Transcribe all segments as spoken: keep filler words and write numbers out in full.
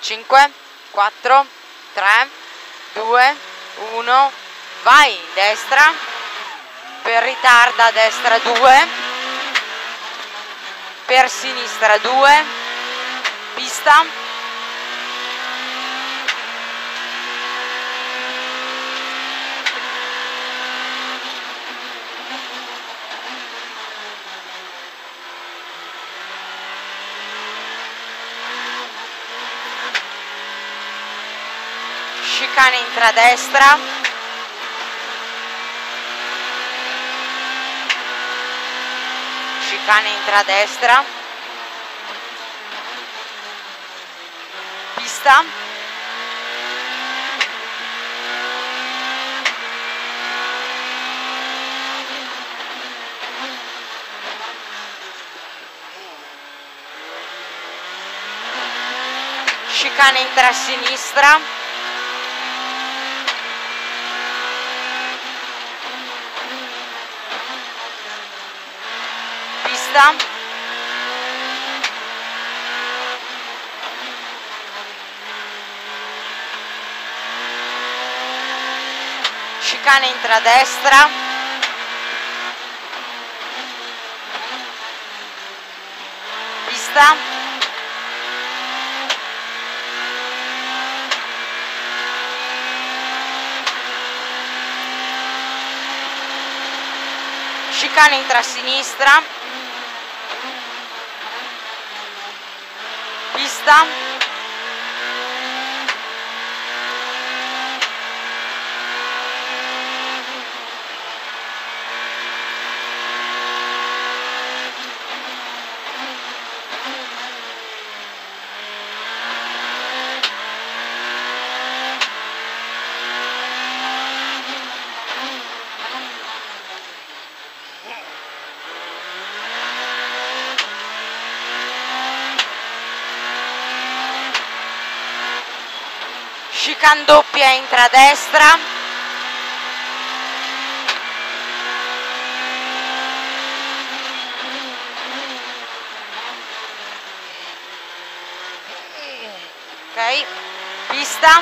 cinque, quattro, tre, due, uno, vai, destra, per ritarda destra due, per sinistra due, pista. Chicane intradestra, chicane intradestra, pista, chicane intrasinistra, pista, chicane intradestra, pista, chicane intrasinistra, pista, chicane doppia intradestra, ok, pista,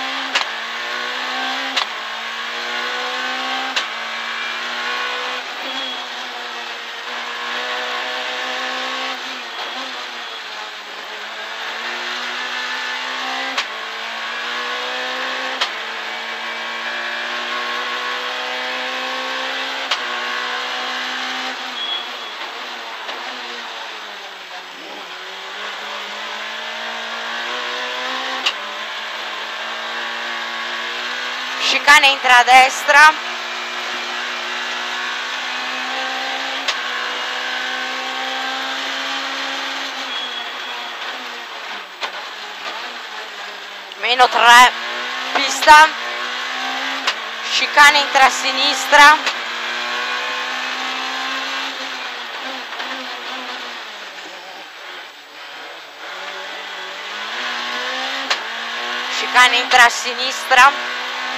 chicane intradestra, meno tre, pista, chicane intrasinistra, chicane intrasinistra,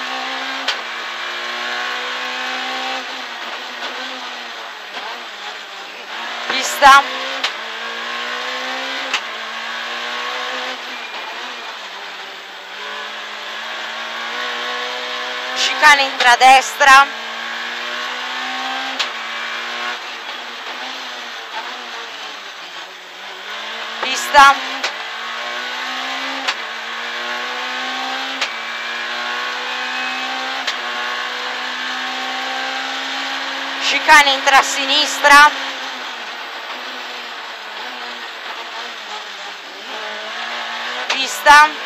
pista, chicane intradestra, pista, chicane intrasinistra, pista,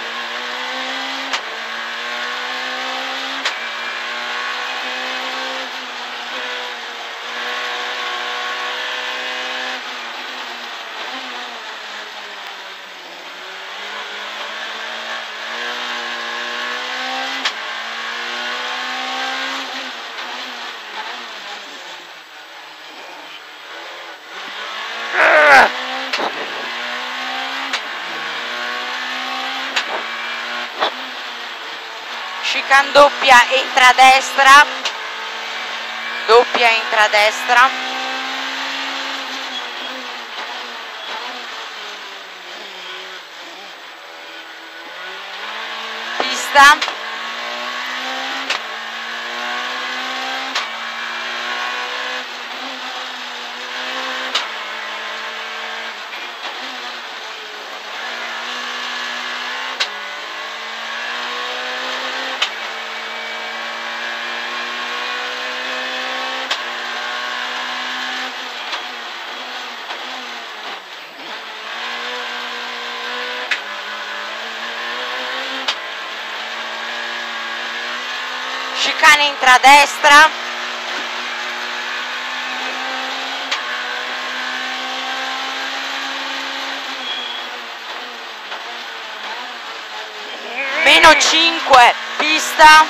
chicane doppia intradestra, doppia intradestra, pista, chicane intradestra, meno cinque, pista,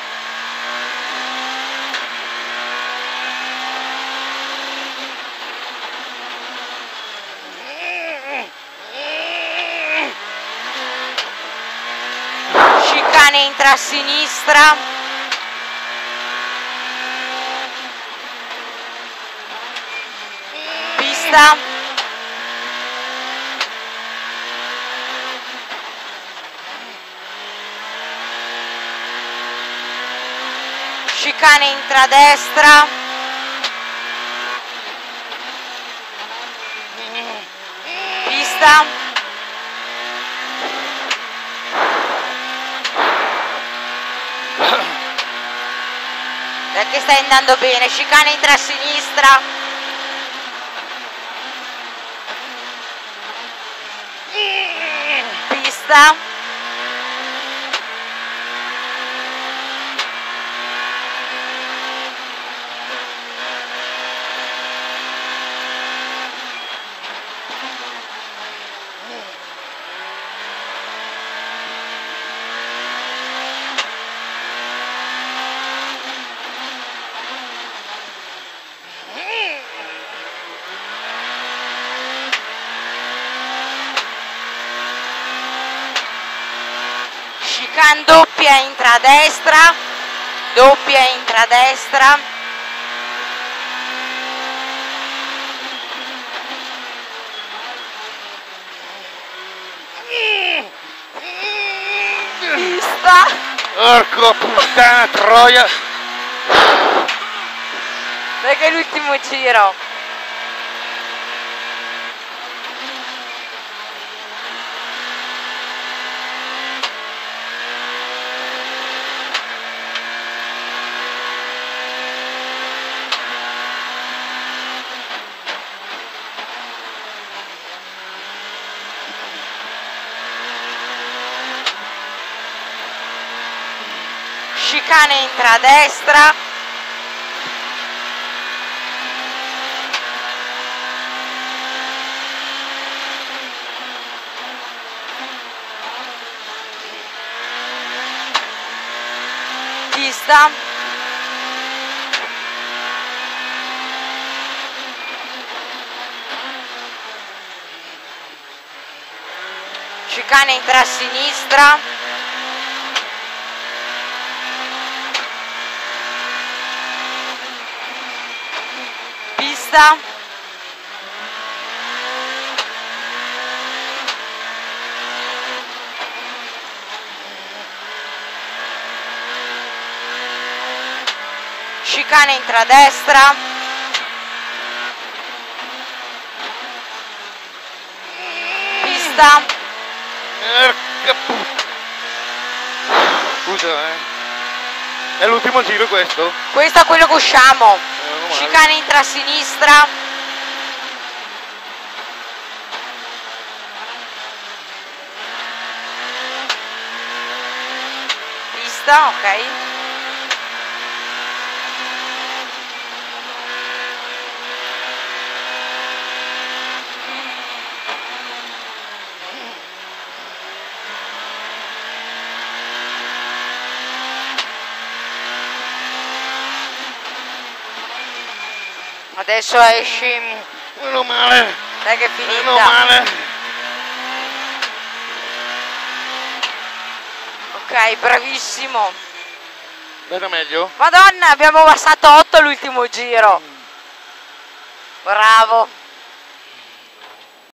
chicane intrasinistra, pista, chicane intradestra, pista, perché stai andando bene, chicane intrasinistra, pista, chicane doppia intradestra, doppia intradestra, pista, porco puttana troia, perché è l'ultimo giro. Chicane intradestra, pista, chicane intrasinistra, pista, chicane intradestra, pista, porca puttana. Scusa, eh. È l'ultimo giro questo? questo è quello che usciamo, Eh, meno male. chicane intrasinistra, pista, ok, adesso esci, Meno male, dai che è meno finita. male. Ok, bravissimo. Vedo meglio? Madonna, abbiamo passato otto all'ultimo giro. Bravo.